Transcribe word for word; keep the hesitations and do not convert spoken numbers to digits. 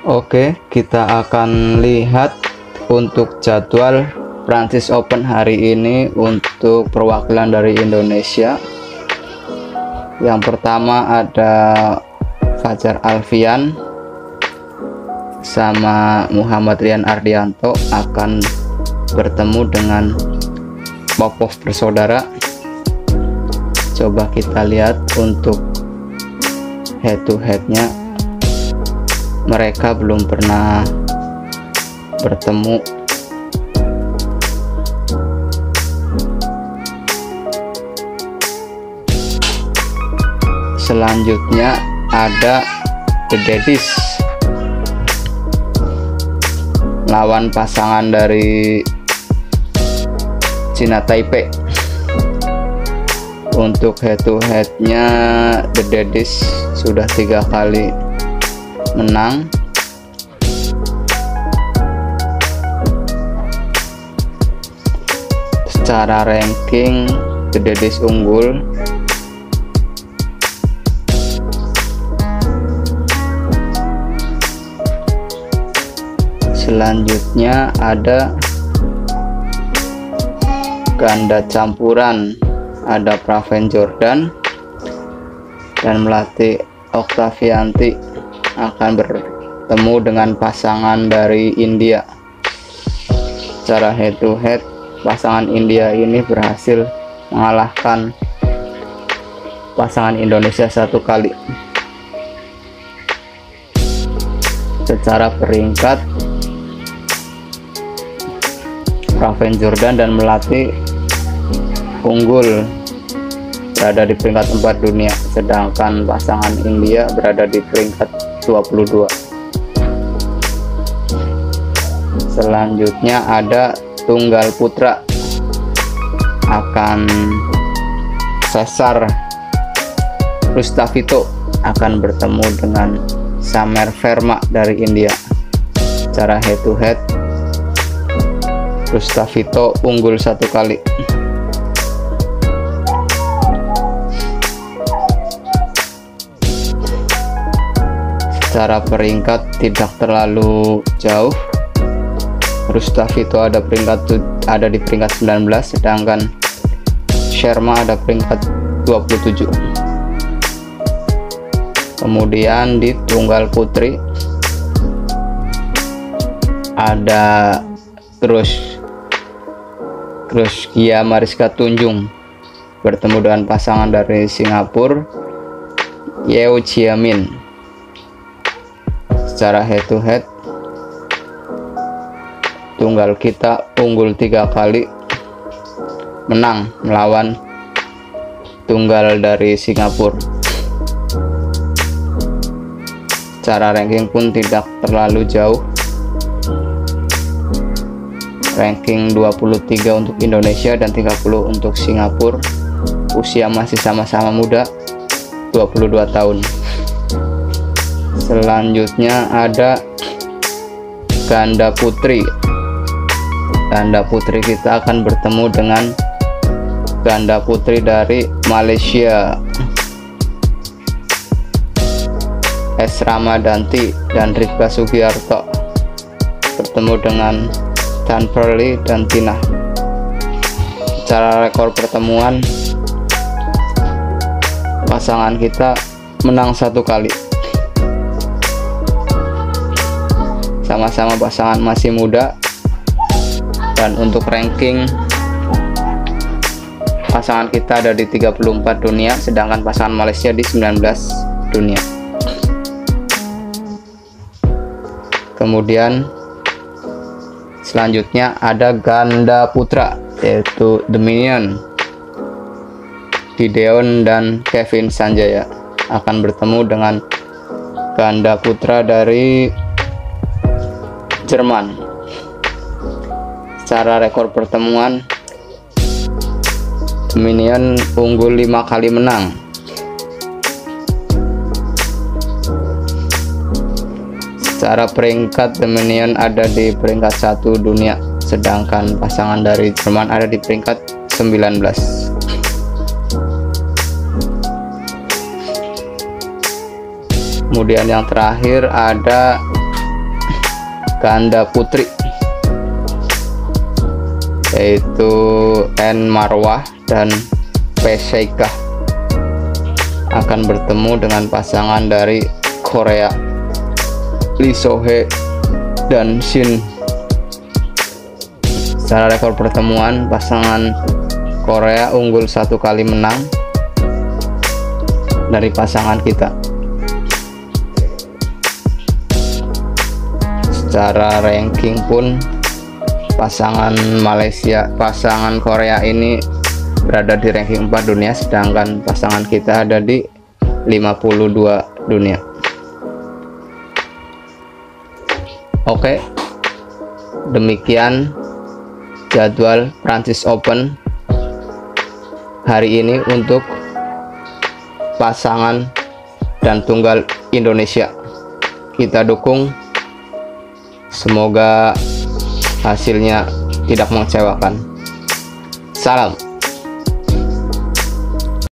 Oke, kita akan lihat untuk jadwal Prancis Open hari ini untuk perwakilan dari Indonesia. Yang pertama ada Fajar Alfian sama Muhammad Rian Ardianto akan bertemu dengan Popov bersaudara. Coba kita lihat untuk head to headnya, mereka belum pernah bertemu. Selanjutnya ada The Daddies lawan pasangan dari Cina Taipei. Untuk head to headnya The Daddies sudah tiga kali menang. Secara ranking The Daddies unggul. Selanjutnya ada ganda campuran, ada Praven Jordan dan Melati Oktavianti akan bertemu dengan pasangan dari India. Secara head to head, pasangan India ini berhasil mengalahkan pasangan Indonesia satu kali. Secara peringkat, Praven Jordan dan Melati unggul berada di peringkat empat dunia, sedangkan pasangan India berada di peringkat dua puluh dua. Selanjutnya ada tunggal putra, akan Cesar Rustavito akan bertemu dengan Samer Verma dari India. Secara head to head, Rustavito unggul satu kali. Secara peringkat tidak terlalu jauh. Rustavito ada peringkat ada di peringkat sembilan belas, sedangkan Sherma ada peringkat dua puluh tujuh. Kemudian di tunggal putri ada terus Kruskia Mariska Tunjung bertemu dengan pasangan dari Singapura, Yeo Chia Min. Secara head to head, tunggal kita unggul tiga kali, menang melawan tunggal dari Singapura. Secara ranking pun tidak terlalu jauh. Ranking dua puluh tiga untuk Indonesia dan tiga puluh untuk Singapura. Usia masih sama-sama muda, dua puluh dua tahun. Selanjutnya ada ganda putri. Ganda putri kita akan bertemu dengan ganda putri dari Malaysia, S. Ramadanti dan Rifka Sugiarto bertemu dengan Tan Perli dan Tina. Secara rekor pertemuan, pasangan kita menang satu kali. Sama-sama pasangan masih muda, dan untuk ranking pasangan kita ada di tiga puluh empat dunia, sedangkan pasangan Malaysia di sembilan belas dunia. Kemudian selanjutnya ada ganda putra, yaitu The Minion, Gideon dan Kevin Sanjaya akan bertemu dengan ganda putra dari Jerman. Secara rekor pertemuan, The Minion unggul lima kali menang. Secara peringkat, The Minion ada di peringkat satu dunia, sedangkan pasangan dari Jerman ada di peringkat sembilan belas. Kemudian yang terakhir ada ganda putri, yaitu En Marwah dan Peseikah akan bertemu dengan pasangan dari Korea, Lee So-hee dan Shin. Secara rekor pertemuan, pasangan Korea unggul satu kali menang dari pasangan kita. Secara ranking pun pasangan Malaysia, pasangan Korea ini berada di ranking empat dunia, sedangkan pasangan kita ada di lima puluh dua dunia. Oke, demikian jadwal Prancis Open hari ini untuk pasangan dan tunggal Indonesia. Kita dukung, semoga hasilnya tidak mengecewakan. Salam.